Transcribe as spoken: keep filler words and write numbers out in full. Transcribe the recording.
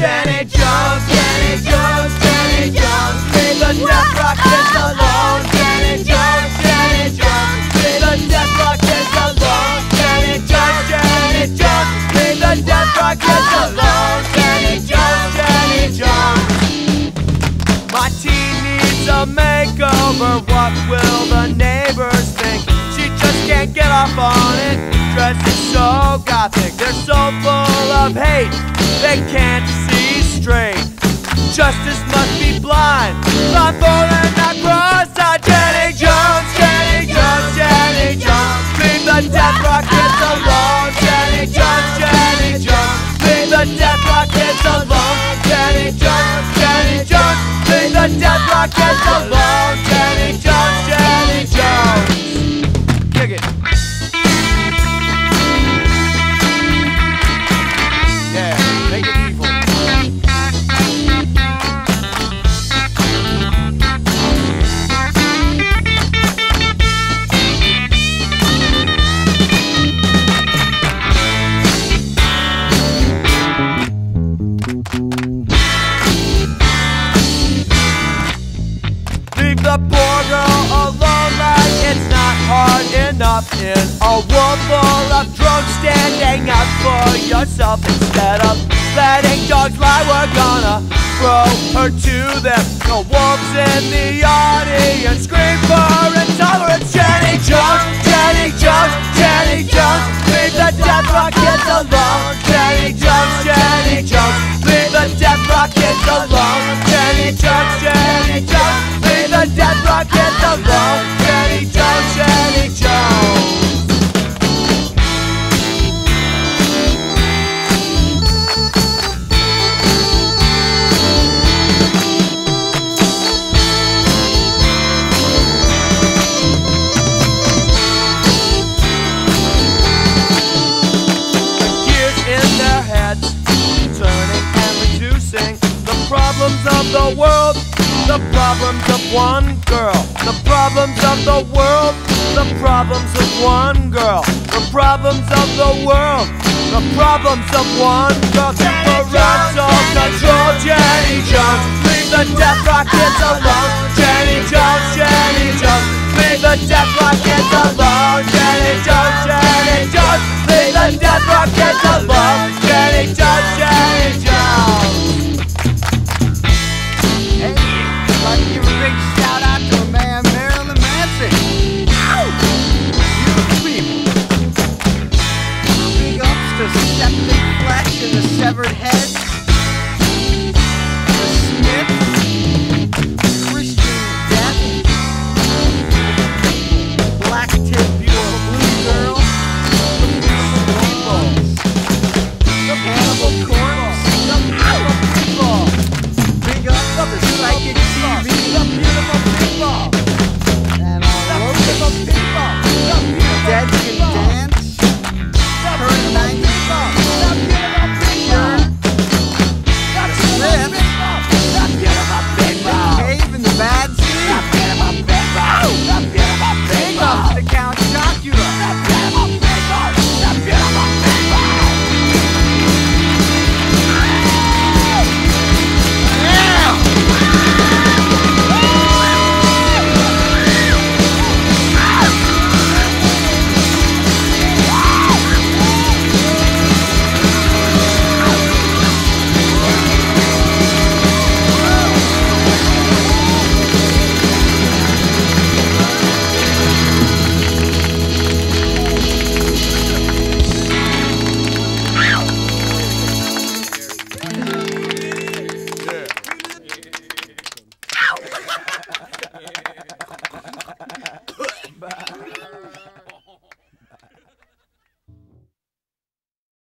Jenny Jones, Jenny Jones, Jenny Jones. Leave the death rockets alone. Jenny Jones, Jenny Jones. Leave the death rockets alone. Jenny Jones, Jenny Jones. Leave the death rockets alone. Jenny Jones, Jenny Jones. My teen needs a makeover. What will the neighbors think? She just can't get off on it. Dressing so gothic, they're so full of hate, they can't see straight. Justice must be blind, blindfolded, not cross-eyed. Jenny Jones, Jenny Jones, Jenny Jones. Leave the death rockets alone. Jenny Jones, Jenny Jones. Leave the death rockets alone. Jenny Jones, Jenny Jones. Leave the death rockets alone. Jenny Jones, Jenny Jones. Dig it. Make it evil. Leave the poor girl alone like it's not hard enough in a world full of drunks. Standing up for yourself instead of letting dogs lie. We're gonna throw her to them. The wolves in the audience scream for intolerance. Jenny Jones, Jenny Jones, Jenny Jones. Leave the death rockets alone. Jenny Jones, Jenny Jones. Leave the death rockets alone. Jenny Jones, Jenny Jones. Leave the death rockets alone. Jenny Jones, Jenny Jones. Problems of the world, the problems of one girl. The problems of the world, the problems of one girl. The problems of the world, the problems of one girl. Parental control, Jenny Jones. Leave the death rockets alone.